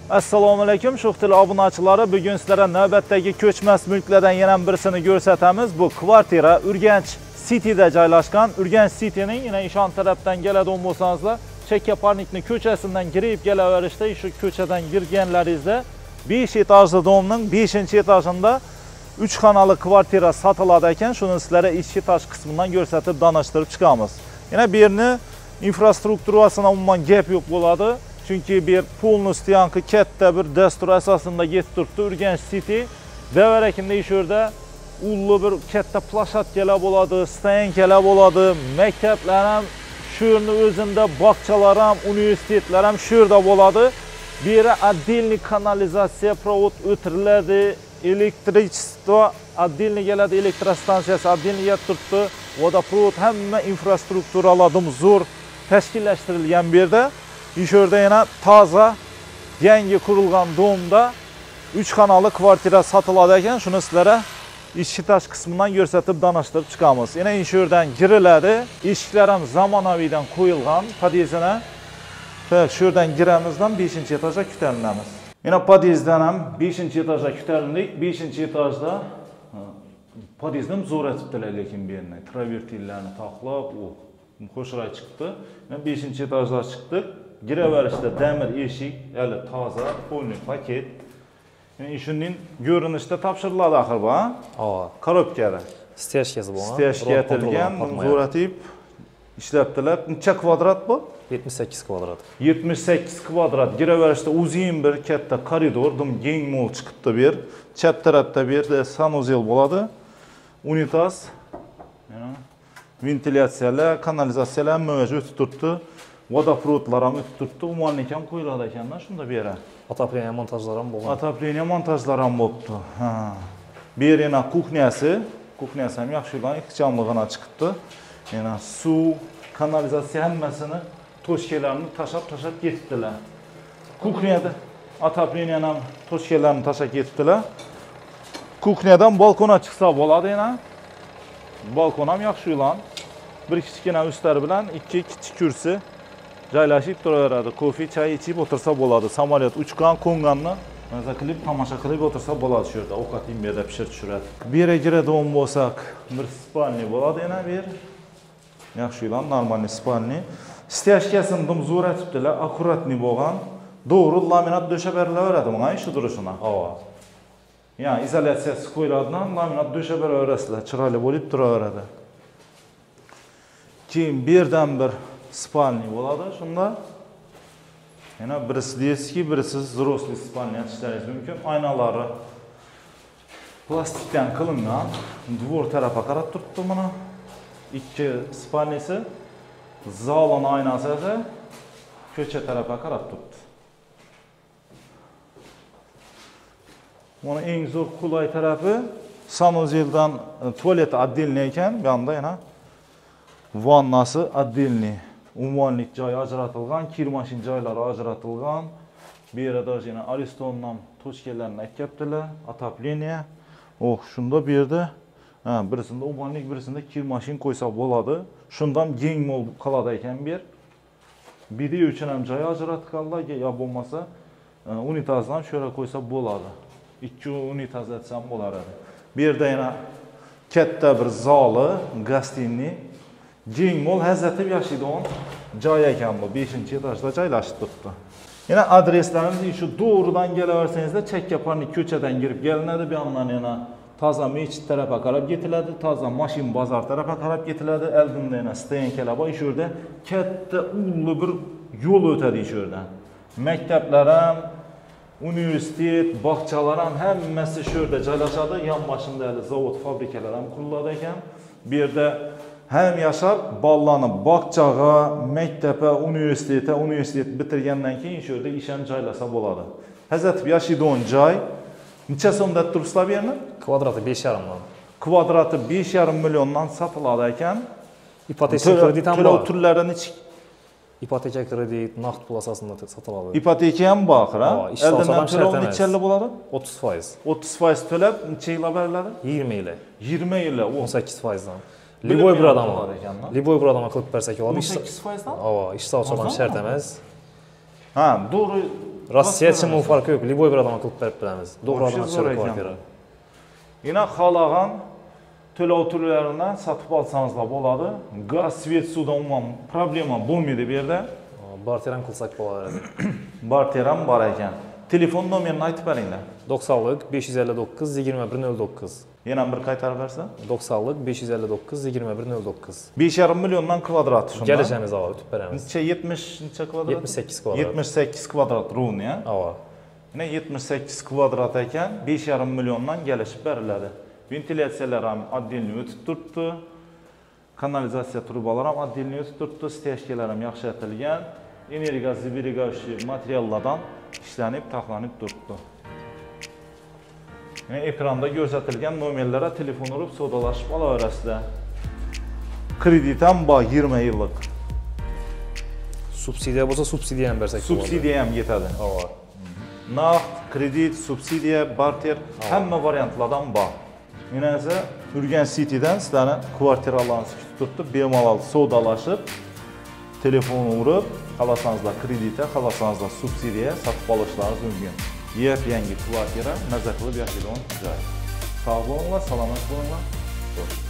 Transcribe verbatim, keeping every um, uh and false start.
Assalomu alaykum, Sho'x Tili obunachilari. Bugun sizlarga navbatdagi ko'chmas mulklardan yana birisini ko'rsatamiz. Bu kvartira Urganch City'da joylashgan. Urganch City'ning yana ishon tarafdan keladigan bo'lsangizlar, Chekkaparnikni ko'chasidan kirib kelaverishda, shu ko'chadan kirganlaringizda besh etajli domning beshinchi etajida uch xonali kvartira sotiladi ekan. Shuni sizlarga ichki etaj qismidan ko'rsatib, tanishtirib chiqamiz. Yana bu yerni infrastrukturasini umuman gap yo'q bo'ladi. Çünkü bir polnosti yankı katta bir dastur asosida yetib turibdi. Urganch City Deverekinde ish yerda ullu bir katta plashatkalar bo'ladi, stoyankalar bo'ladi, maktablar ham shu yerni o'zida, bog'chalar ham, universitetlar ham shu yerda bo'ladi. Bu yerga отдельный kanalizatsiya provod o'tiriladi, elektrichество отдельный keladi, elektrostansiyasi отдельный yetib turibdi. Vodoprovod hamma infrastrukturalardan zo'r tashkillashtirilgan bu yerda. İş yerda yana toza, yangi qurilgan domda uch xonali kvartira sotiladi ekan. Shuni sizlarga ichki etaj qismidan ko'rsatib, tanishtirib chiqamiz. Yana ish yerdan giriladi. Eshiklar ham zamonaviydan qo'yilgan podyezdga. Tak, shu yerdan giramizdan beshinchi etajga ko'tarilamiz. Yana podyezddan ham beshinchi etajga ko'tarildik. beshinchi etajda podyezdni zo'r etibdilar, lekin bu yerni travertillarni taqlab, u qo'shray chiqdi. Yana beshinchi etajga chiqdik. Giraverishda demir eshik, hali toza, polniy paket. Yani shunning ko'rinishda topshiriladi axir bu, ha? Ha. Korobkada. Steyashkasi bu, ha? Steyashka etilgan, zo'ratib ishlabdilar. Necha kvadrat bu? yetmish sakkiz kvadrat. yetmish sakkiz kvadrat. Giraverishda uzun bir katta koridor, dim keng mo'l chiqibdi bu yer. Chap tarafda bu yerda sanuzel bo'ladi. Unitaz, ventilyatsiyalar, kanalizatsiyalar mavjud turibdi. Vodoprovodlar ham o'tib turibdi. Umuman ham qo'yiladi ekan-da shunda bu yerga. Отопление montajlar ham bo'lgan. Отопление montajlar ham bo'libdi. Ha. Bu yer yana kuxnyasi, kuxnyasi ham yaxshilan ixchamlig'ini chiqibdi. Yana suv, kanalizatsiya hammasini toshkalarni tashab-tashab ketibdilar. Kuxnyada отопление ham toshkalarni tashab ketibdilar. Kuxnyadan balkona chiqsa bo'ladi yana. Balkon ham yaxshilan. Bir kichkina ustlar bilan ikki kichik kursi joylashib turaveradi. Kofe, choy ichib o'tirsa bo'ladi. Samolyot uchgan, qo'nganni maza qilib, tomosha qilib o'tirsa bo'ladi shu yerda. Ovqat yemada pishirib tushiradi. Bu yerga kiradigan bo'lsak, bir spalni bo'ladi yana bu yer. Yaxshilan, normalniy spalni. Steyashkasini dim zo'r etibdilar, akkuratniy bo'lgan. To'g'ri laminat döşab berilaveradi bunga shu durishini. Ha. Yani izolyatsiyasi qo'yiladigan laminat döşab beraverasizlar, chiroyli bo'lib turaveradi. Keyin bir yerdan bir spalni bo'ladi shunda. Yana birisi deski, birisi взрослый spalni yashishlaringiz mumkin. Aynalari plastikdan qilingan. Dvor tarafiga qarab turibdi mana. Ikki spalnisi, zalning aynasi esa ko'cha tarafiga qarab turibdi. Mana eng zo'r qulay tarafi sanuzeldan tualet отдельный ekan, bu yoqda yana vannasi отдельный. Ummonlik joyi ajratilgan, kir mashin joylari ajratilgan. Bu yerda yana Aristondan toshkalarni aytibdilar, отопление. Oh, shunda bu yerda ha, birisida ummonlik, birisida kir mashin qo'ysa bo'ladi. Shundan keng mo'l qoladi ekan bu yer. Biri uchun ham joy ajratganlar, yo bo'lmasa unitazdan shu yerga qo'ysa bo'ladi. ikki unitaz etsam bo'lar edi. Bu yerda yana katta bir zali, gostinniy, keng mo'l hazratib yashaydigan joy ekan bu. beshinchi etajda joylashib turibdi. Yana adreslarimiz shu to'g'ridan kelaversangizda Chekkaparnik ko'chadan kirib kelinadi. Bu yoqdan yana toza mechit tarafga qarab ketiladi, toza mashin bozor tarafga qarab ketiladi. Oldinda yana stoyankalar bor. Shu yerda katta ulli bir yo'l o'tadi shu yerdan. Maktablar ham, universitet, bog'chalar ham hammasi shu yerda joylashadi. Yon boshida hali zavod, fabrikalar ham quriladi ekan. Bu yerda hem yashab, bolalarni bog'chaga, maktabga, universitetga, universitet bitirgandan keyin shu yerda ish ham joylasa bo'ladi. Hazratib yashaydigan joy necha so'mda turibsizlar bu yerni? Kvadrati besh yarim million. Kvadrati besh yarim milliondan sotiladi ekan. Ipoteka kredit ham bor. Turlari necha? Ipoteka kredit naqd pul asosida sotiladi. Ipoteka ham bor, ha? Oldindan to'lov necha yil bo'ladi? o'ttiz foiz. o'ttiz foiz to'lab necha yil beriladi? yigirma yil. yigirma yil, o'n sakkiz foizdan. Liboy bir odam bor ekan-da. Liboy bir odamga qilib bersak bo'ladi. o'n sakkiz foizdan? Ha, ish soati shart emas. Ha, to'g'ri Rossiya için bu farkı yo'q. Liboy bir adama qilib berib beramiz. Doğrudan açılır kvartira. Yine xalaqan to'lov turlaridan satib olsangiz da bo'ladi. Gaz, svet, suvdan umuman problema bo'lmaydi bu yerda. Barter ham qilsak bo'lardi. Barter ham bor ekan. Telefon nomerini aytib beringlar. to'qsonlik besh yuz ellik to'qqiz yigirma bir nol to'qqiz. Yana bir qaytarib bersa? to'qsonlik besh yuz ellik to'qqiz yigirma bir nol to'qqiz. besh yarim milliondan kvadrat shunda. Kelishamiz ava o'tib beramiz. Necha yetmish necha kvadrat? yetmish sakkiz kvadrat. yetmish sakkiz kvadrat rovni, ya. Ava. Yine yetmish sakkiz kvadrat ekan, besh yarim milliondan kelishib beriladi. Ventilyatsiyalar ham отдельный o'tib turibdi. Kanalizatsiya trubalari ham отдельный o'tib turibdi. Steshkalar ham yaxshi yatilgan. Energiya sberigaющий materiallardan ishlanib, taxlanib turibdi. Yani ekranda ko'rsatilgan nomerlara telefon urib savdolashib olaverasizlar. Kredit ham bor yigirma yillik. Subsidiya bo'lsa, subsidiya ham bersak bo'ladi. Subsidiya ham yetadi. Ava. Naqd, kredit, subsidiya, barter hamma variantlardan bor. Yana esa Urganch City'dan sizlarni kvartiralarni kutib turibdi, bemalol savdolashib, telefon urib, xalasanızlar kreditə, xalasanızlar subsidiya satıb olishlaringiz mumkin. Yangi kvartira nazar qilib yashaydigan joy. Sog' bo'linglar, salomat bo'linglar.